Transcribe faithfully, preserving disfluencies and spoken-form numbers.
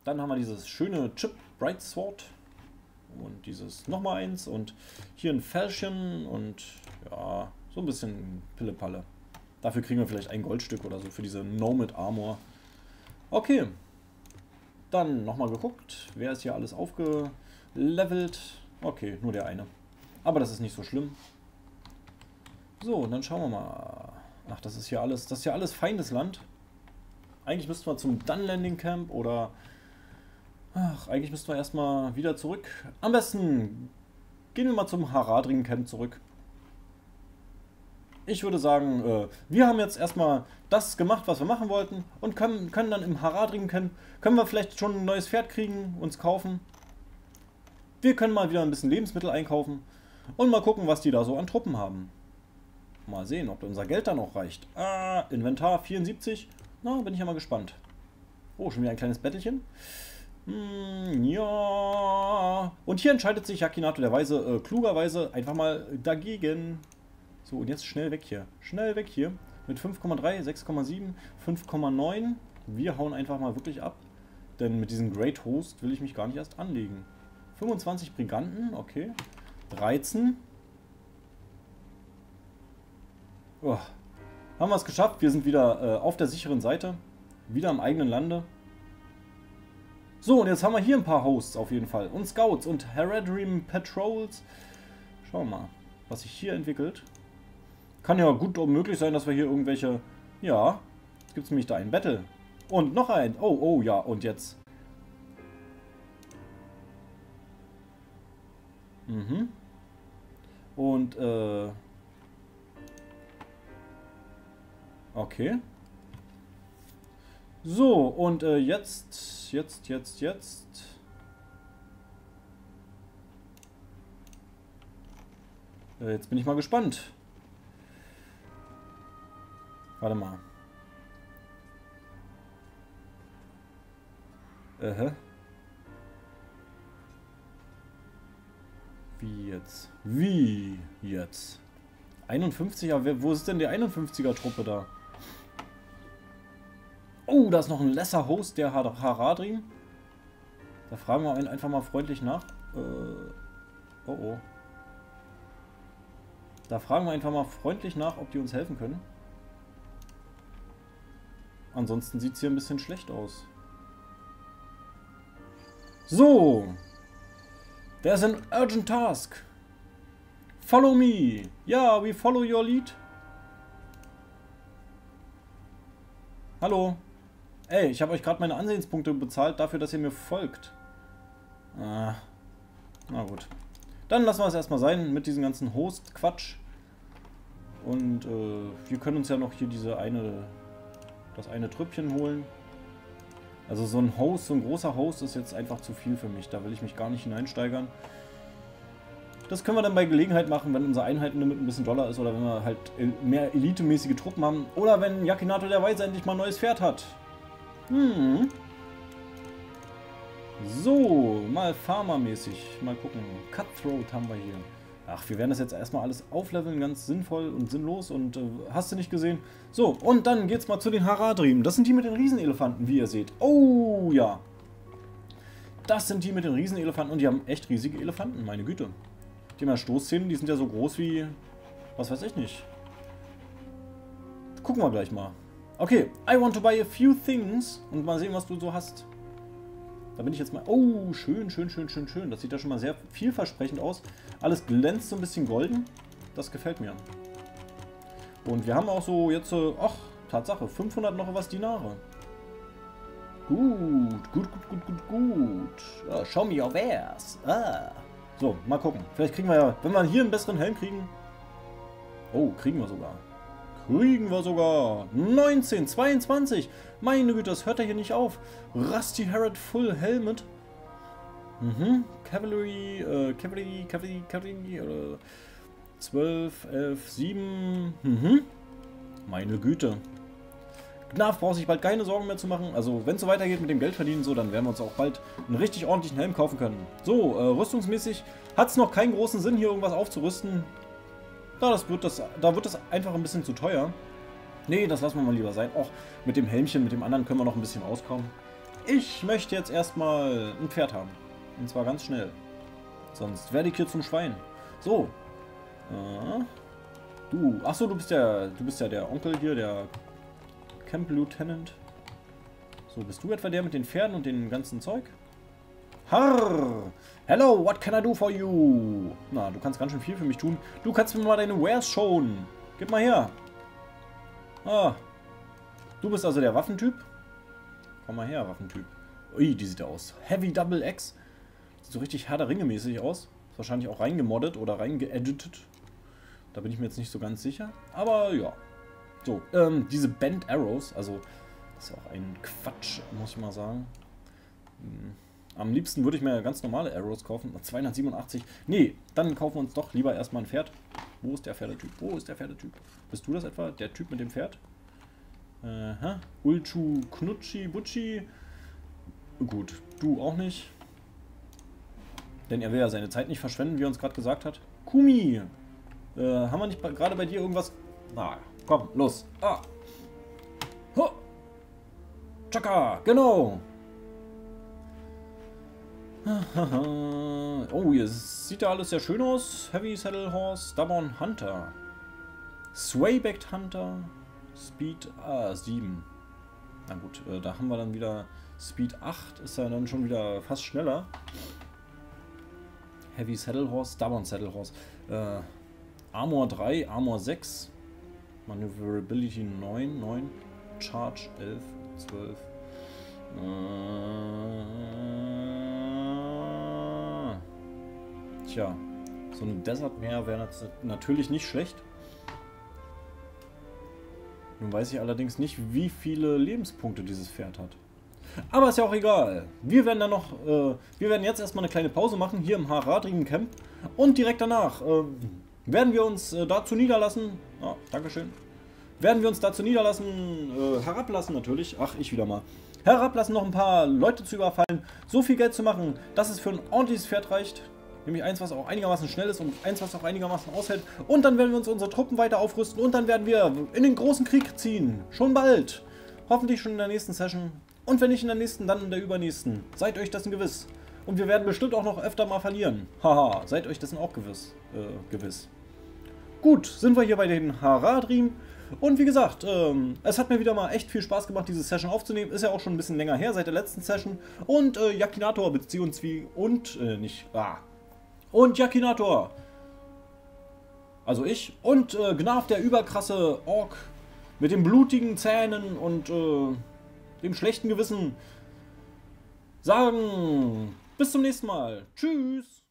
Dann haben wir dieses schöne Chip Bright Sword. Und dieses nochmal eins. Und hier ein Fälschchen. Und ja, so ein bisschen Pillepalle. Dafür kriegen wir vielleicht ein Goldstück oder so für diese Nomad Armor. Okay. Dann nochmal geguckt. Wer ist hier alles aufgelevelt? Okay, nur der eine. Aber das ist nicht so schlimm. So, und dann schauen wir mal. Ach, das ist hier alles, das ist ja alles Feindesland. Eigentlich müssten wir zum Dun Landing Camp oder... Ach, eigentlich müssten wir erstmal wieder zurück. Am besten gehen wir mal zum Haradrim Camp zurück. Ich würde sagen, äh, wir haben jetzt erstmal das gemacht, was wir machen wollten. Und können, können dann im Haradrim Camp, können wir vielleicht schon ein neues Pferd kriegen, uns kaufen. Wir können mal wieder ein bisschen Lebensmittel einkaufen. Und mal gucken, was die da so an Truppen haben. Mal sehen, ob unser Geld da noch reicht. Ah, Inventar vierundsiebzig. Na, bin ich ja mal gespannt. Oh, schon wieder ein kleines Bettelchen. Hm, ja. Und hier entscheidet sich Yakinato der Weise äh, klugerweise einfach mal dagegen. So, und jetzt schnell weg hier. Schnell weg hier. Mit fünf Komma drei, sechs Komma sieben, fünf Komma neun. Wir hauen einfach mal wirklich ab. Denn mit diesem Great Host will ich mich gar nicht erst anlegen. fünfundzwanzig Briganten, okay. dreizehn. Oh. Haben wir es geschafft. Wir sind wieder äh, auf der sicheren Seite. Wieder im eigenen Lande. So, und jetzt haben wir hier ein paar Hosts auf jeden Fall. Und Scouts und Haradrim Patrols. Schauen wir mal, was sich hier entwickelt. Kann ja gut möglich sein, dass wir hier irgendwelche... Ja, jetzt gibt es nämlich da ein Battle. Und noch ein. Oh, oh, ja, und jetzt. Mhm. Und, äh... Okay. So, und äh, jetzt, jetzt, jetzt, jetzt. Äh, jetzt bin ich mal gespannt. Warte mal. Äh, Wie jetzt? Wie jetzt? einundfünfziger? Wo ist denn die einundfünfziger Truppe da? Oh, da ist noch ein lesser Host, der Haradrim. Da fragen wir ihn einfach mal freundlich nach. Äh, oh oh. Da fragen wir einfach mal freundlich nach, ob die uns helfen können. Ansonsten sieht es hier ein bisschen schlecht aus. So. There's an urgent task. Follow me. Ja, yeah, we follow your lead. Hallo. Ey, ich habe euch gerade meine Ansehenspunkte bezahlt dafür, dass ihr mir folgt. Ah, na gut. Dann lassen wir es erstmal sein mit diesem ganzen Host-Quatsch. Und äh, wir können uns ja noch hier diese eine, das eine Trüppchen holen. Also so ein Host, so ein großer Host ist jetzt einfach zu viel für mich. Da will ich mich gar nicht hineinsteigern. Das können wir dann bei Gelegenheit machen, wenn unser Einheitenlimit ein bisschen doller ist oder wenn wir halt mehr elitemäßige Truppen haben. Oder wenn Yakinato der Weise endlich mal ein neues Pferd hat. Hm. So, mal Farmer-mäßig. Mal gucken. Cutthroat haben wir hier. Ach, wir werden das jetzt erstmal alles aufleveln, ganz sinnvoll und sinnlos und äh, hast du nicht gesehen? So, und dann geht's mal zu den Haradrim. Das sind die mit den Riesenelefanten, wie ihr seht. Oh, ja. Das sind die mit den Riesenelefanten und die haben echt riesige Elefanten, meine Güte. Die haben ja Stoßzähne, die sind ja so groß wie... Was weiß ich nicht. Gucken wir gleich mal. Okay, I want to buy a few things. Und mal sehen, was du so hast. Da bin ich jetzt mal... Oh, schön, schön, schön, schön, schön. Das sieht ja schon mal sehr vielversprechend aus. Alles glänzt so ein bisschen golden. Das gefällt mir. Und wir haben auch so jetzt... Ach, Tatsache, fünfhundert noch was Dinare. Gut, gut, gut, gut, gut, gut. Ja, show me your wares. Ah. So, mal gucken. Vielleicht kriegen wir ja... Wenn wir hier einen besseren Helm kriegen... Oh, kriegen wir sogar. Kriegen wir sogar. neunzehn, zweiundzwanzig. Meine Güte, das hört ja hier nicht auf. Rusty Harrod Full Helmet. Mhm. Cavalry, äh, Cavalry, Cavalry, Cavalry, äh, zwölf, elf, sieben. Mhm. Meine Güte. Gnaf braucht sich bald keine Sorgen mehr zu machen. Also, wenn es so weitergeht mit dem Geldverdienen, so, dann werden wir uns auch bald einen richtig ordentlichen Helm kaufen können. So, äh, rüstungsmäßig hat es noch keinen großen Sinn, hier irgendwas aufzurüsten. Da, das wird das, da wird das einfach ein bisschen zu teuer. Nee, das lassen wir mal lieber sein. Och, mit dem Helmchen, mit dem anderen können wir noch ein bisschen auskommen. Ich möchte jetzt erstmal ein Pferd haben. Und zwar ganz schnell. Sonst werde ich hier zum Schwein. So. Äh, du. Achso, du bist ja. Du bist ja der Onkel hier, der Camp Lieutenant. So, bist du etwa der mit den Pferden und dem ganzen Zeug? Harr! Hello, what can I do for you? Na, du kannst ganz schön viel für mich tun. Du kannst mir mal deine Wares showen. Gib mal her. Ah. Du bist also der Waffentyp? Komm mal her, Waffentyp. Ui, die sieht aus. Heavy Double X. Sieht so richtig Herr der Ringe mäßig aus. Ist wahrscheinlich auch reingemoddet oder reingeeditet. Da bin ich mir jetzt nicht so ganz sicher. Aber ja. So, ähm, diese Bent Arrows, also das ist ja auch ein Quatsch, muss ich mal sagen. Hm. Am liebsten würde ich mir ganz normale Arrows kaufen. zweihundertsiebenundachtzig. Nee, dann kaufen wir uns doch lieber erstmal ein Pferd. Wo ist der Pferdetyp? Wo ist der Pferdetyp? Bist du das etwa? Der Typ mit dem Pferd? Aha. Ulchu Knutschi Butschi. Gut, du auch nicht. Denn er will ja seine Zeit nicht verschwenden, wie er uns gerade gesagt hat. Kumi! Äh, haben wir nicht gerade bei dir irgendwas... Ah, komm, los. Ah. Ho. Chaka, genau. Oh, hier sieht ja alles sehr schön aus. Heavy Saddle Horse, Stubborn Hunter. Swaybacked Hunter. Speed ah, sieben. Na gut, äh, da haben wir dann wieder Speed acht. Ist ja dann schon wieder fast schneller. Heavy Saddle Horse, Stubborn Saddle Horse. Äh, Armor drei, Armor sechs. Maneuverability neun, neun. Charge elf, zwölf. Äh, tja, so eine Desert Mare wäre natürlich nicht schlecht. Nun weiß ich allerdings nicht, wie viele Lebenspunkte dieses Pferd hat. Aber ist ja auch egal. Wir werden dann noch, äh, wir werden jetzt erstmal eine kleine Pause machen hier im Haradrim Camp. Und direkt danach äh, werden wir uns äh, dazu niederlassen. Ah, Dankeschön. Werden wir uns dazu niederlassen, äh, herablassen natürlich. Ach, ich wieder mal. Herablassen, noch ein paar Leute zu überfallen. So viel Geld zu machen, dass es für ein ordentliches Pferd reicht. Nämlich eins, was auch einigermaßen schnell ist und eins, was auch einigermaßen aushält. Und dann werden wir uns unsere Truppen weiter aufrüsten und dann werden wir in den großen Krieg ziehen. Schon bald. Hoffentlich schon in der nächsten Session. Und wenn nicht in der nächsten, dann in der übernächsten. Seid euch dessen gewiss. Und wir werden bestimmt auch noch öfter mal verlieren. Haha, seid euch dessen auch gewiss. Äh, gewiss. Gut, sind wir hier bei den Haradrim. Und wie gesagt, ähm, es hat mir wieder mal echt viel Spaß gemacht, diese Session aufzunehmen. Ist ja auch schon ein bisschen länger her, seit der letzten Session. Und äh, Yakinator beziehungsweise und, äh, nicht, ah. Und Yakinator. Also ich. Und äh, Gnarf, der überkrasse Ork mit den blutigen Zähnen und äh, dem schlechten Gewissen, sagen bis zum nächsten Mal. Tschüss.